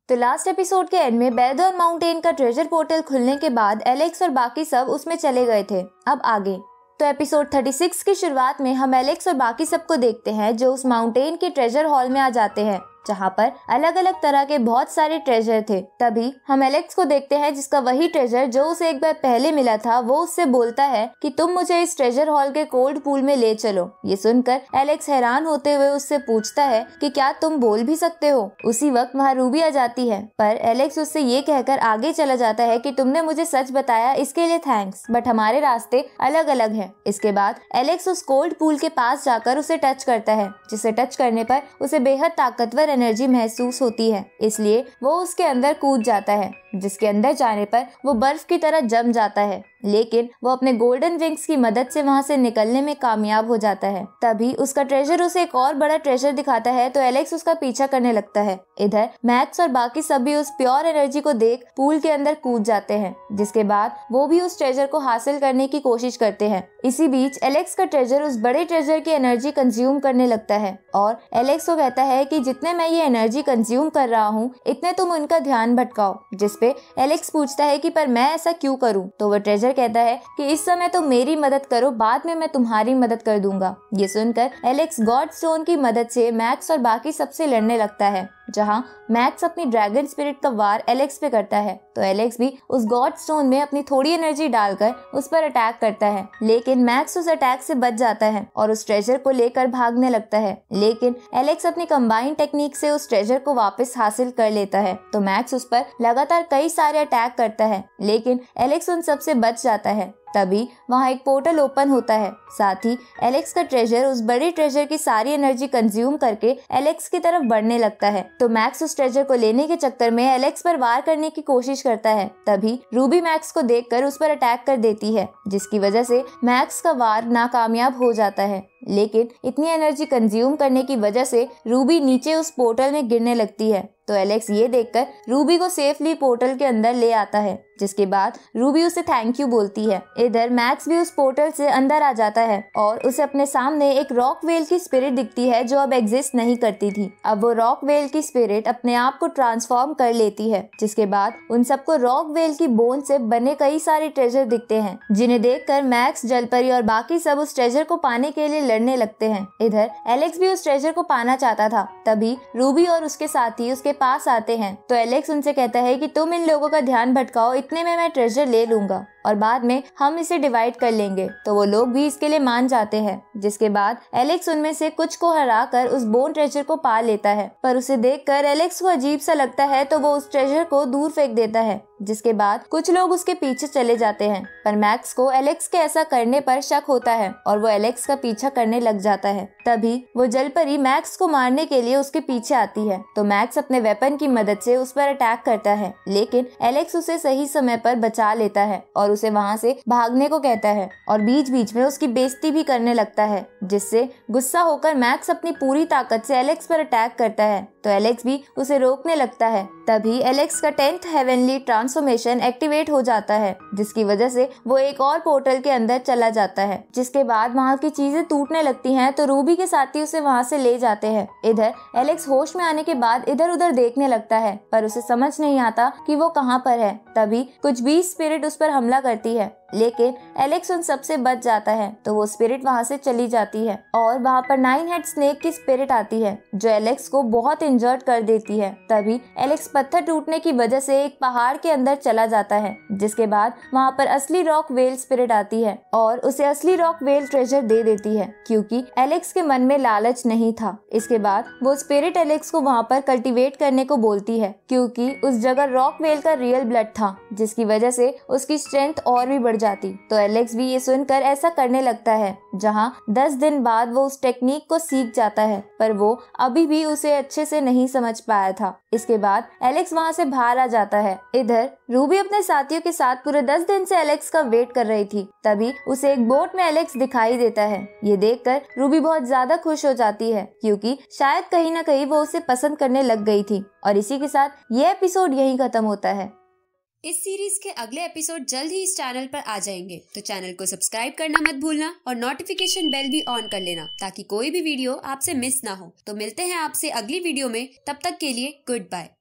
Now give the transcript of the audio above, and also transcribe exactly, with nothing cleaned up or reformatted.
तो last episode के end में बेरदॉन माउंटेन का ट्रेजर पोर्टल खुलने के बाद एलेक्स और बाकी सब उसमें चले गए थे। अब आगे तो एपिसोड छत्तीस की शुरुआत में हम एलेक्स और बाकी सबको देखते हैं जो उस माउंटेन के ट्रेजर हॉल में आ जाते हैं जहाँ पर अलग अलग तरह के बहुत सारे ट्रेजर थे। तभी हम एलेक्स को देखते हैं जिसका वही ट्रेजर जो उसे एक बार पहले मिला था वो उससे बोलता है कि तुम मुझे इस ट्रेजर हॉल के कोल्ड पूल में ले चलो। ये सुनकर एलेक्स हैरान होते हुए उससे पूछता है कि क्या तुम बोल भी सकते हो। उसी वक्त वहाँ रूबी आ जाती है पर एलेक्स उससे ये कहकर आगे चला जाता है कि तुमने मुझे सच बताया, इसके लिए थैंक्स, बट हमारे रास्ते अलग अलग है। इसके बाद एलेक्स उस कोल्ड पूल के पास जाकर उसे टच करता है जिसे टच करने पर उसे बेहद ताकतवर एनर्जी महसूस होती है, इसलिए वो उसके अंदर कूद जाता है जिसके अंदर जाने पर वो बर्फ की तरह जम जाता है, लेकिन वो अपने गोल्डन विंग्स की मदद से वहाँ से निकलने में कामयाब हो जाता है। तभी उसका ट्रेजर उसे एक और बड़ा ट्रेजर दिखाता है तो एलेक्स उसका पीछा करने लगता है। इधर मैक्स और बाकी सब भी उस प्योर एनर्जी को देख पूल के अंदर कूद जाते हैं, जिसके बाद वो भी उस ट्रेजर को हासिल करने की कोशिश करते हैं। इसी बीच एलेक्स का ट्रेजर उस बड़े ट्रेजर की एनर्जी कंज्यूम करने लगता है और एलेक्स को कहता है कि जितने मैं ये एनर्जी कंज्यूम कर रहा हूँ इतने तुम उनका ध्यान भटकाओ। जिसपे एलेक्स पूछता है कि पर मैं ऐसा क्यों करूँ। तो वो ट्रेजर कहता है कि इस समय तो मेरी मदद करो, बाद में मैं तुम्हारी मदद कर दूंगा। ये सुनकर एलेक्स गॉड स्टोन की मदद से मैक्स और बाकी सबसे लड़ने लगता है, जहां मैक्स अपनी ड्रैगन स्पिरिट का वार एलेक्स पे करता है तो एलेक्स भी उस गॉड स्टोन में अपनी थोड़ी एनर्जी डालकर उस पर अटैक करता है, लेकिन मैक्स उस अटैक से बच जाता है और उस ट्रेजर को लेकर भागने लगता है। लेकिन एलेक्स अपनी कंबाइन टेक्निक से उस ट्रेजर को वापस हासिल कर लेता है तो मैक्स उस पर लगातार कई सारे अटैक करता है, लेकिन एलेक्स उन सब से बच जाता है। तभी वहाँ एक पोर्टल ओपन होता है, साथ ही एलेक्स का ट्रेजर उस बड़े ट्रेजर की सारी एनर्जी कंज्यूम करके एलेक्स की तरफ बढ़ने लगता है। तो मैक्स उस ट्रेजर को लेने के चक्कर में एलेक्स पर वार करने की कोशिश करता है। तभी रूबी मैक्स को देखकर उस पर अटैक कर देती है, जिसकी वजह से मैक्स का वार नाकामयाब हो जाता है। लेकिन इतनी एनर्जी कंज्यूम करने की वजह से रूबी नीचे उस पोर्टल में गिरने लगती है तो एलेक्स ये देखकर रूबी को सेफली पोर्टल के अंदर ले आता है, जिसके बाद रूबी उसे थैंक यू बोलती है। इधर मैक्स भी उस पोर्टल से अंदर आ जाता है और उसे अपने सामने एक रॉक वेल की स्पिरिट दिखती है जो अब एग्जिस्ट नहीं करती थी। अब वो रॉक वेल की स्पिरिट अपने आप को ट्रांसफॉर्म कर लेती है, जिसके बाद उन सबको रॉक वेल की बोन से बने कई सारे ट्रेजर दिखते हैं, जिन्हें देखकर मैक्स, जलपरी और बाकी सब उस ट्रेजर को पाने के लिए लड़ने लगते हैं। इधर एलेक्स भी उस ट्रेजर को पाना चाहता था। तभी रूबी और उसके साथी उसके पास आते हैं तो एलेक्स उनसे कहता है कि तुम इन लोगों का ध्यान भटकाओ, इतने में मैं ट्रेजर ले लूंगा और बाद में हम इसे डिवाइड कर लेंगे। तो वो लोग भी इसके लिए मान जाते हैं, जिसके बाद एलेक्स उनमें से कुछ को हराकर उस बोन ट्रेजर को पा लेता है। पर उसे देखकर एलेक्स को अजीब सा लगता है तो वो उस ट्रेजर को दूर फेंक देता है, जिसके बाद कुछ लोग उसके पीछे चले जाते हैं। पर मैक्स को एलेक्स के ऐसा करने पर शक होता है और वो एलेक्स का पीछा करने लग जाता है। तभी वो जलपरी मैक्स को मारने के लिए उसके पीछे आती है तो मैक्स अपने वेपन की मदद से उस पर अटैक करता है, लेकिन एलेक्स उसे सही समय पर बचा लेता है और उसे वहाँ से भागने को कहता है और बीच बीच में उसकी बेइज्जती भी करने लगता है, जिससे गुस्सा होकर मैक्स अपनी पूरी ताकत से एलेक्स पर अटैक करता है तो एलेक्स भी उसे रोकने लगता है। तभी एलेक्स का टेंथ हेवनली ट्रांसफॉर्मेशन एक्टिवेट हो जाता है, जिसकी वजह से वो एक और पोर्टल के अंदर चला जाता है, जिसके बाद वहाँ की चीजें टूटने लगती हैं तो रूबी के साथी उसे वहाँ से ले जाते हैं। इधर एलेक्स होश में आने के बाद इधर उधर देखने लगता है पर उसे समझ नहीं आता कि वो कहाँ पर है। तभी कुछ बीस स्पिरिट उस पर हमला करती है, लेकिन एलेक्स उन सबसे बच जाता है तो वो स्पिरिट वहाँ से चली जाती है और वहाँ पर नाइन हेड स्नेक की स्पिरिट आती है जो एलेक्स को बहुत इंजर्ड कर देती है। तभी एलेक्स पत्थर टूटने की वजह से एक पहाड़ के अंदर चला जाता है, जिसके बाद वहाँ पर असली रॉक वेल स्पिरिट आती है और उसे असली रॉक वेल ट्रेजर दे देती है, क्योंकि एलेक्स के मन में लालच नहीं था। इसके बाद वो स्पिरिट एलेक्स को वहाँ पर कल्टीवेट करने को बोलती है, क्योंकि उस जगह रॉक वेल का रियल ब्लड था, जिसकी वजह से उसकी स्ट्रेंथ और भी बढ़ जाती। तो एलेक्स भी ये सुनकर ऐसा करने लगता है, जहाँ दस दिन बाद वो उस टेक्निक को सीख जाता है, पर वो अभी भी उसे अच्छे से नहीं समझ पाया था। इसके बाद एलेक्स वहाँ से बाहर आ जाता है। इधर रूबी अपने साथियों के साथ पूरे दस दिन से एलेक्स का वेट कर रही थी। तभी उसे एक बोट में एलेक्स दिखाई देता है। ये देखकर रूबी बहुत ज्यादा खुश हो जाती है, क्योंकि शायद कहीं ना कहीं वो उसे पसंद करने लग गई थी। और इसी के साथ ये एपिसोड यहीं खत्म होता है। इस सीरीज के अगले एपिसोड जल्द ही इस चैनल पर आ जाएंगे, तो चैनल को सब्सक्राइब करना मत भूलना और नोटिफिकेशन बेल भी ऑन कर लेना ताकि कोई भी वीडियो आपसे मिस ना हो। तो मिलते हैं आपसे अगली वीडियो में, तब तक के लिए गुड बाय।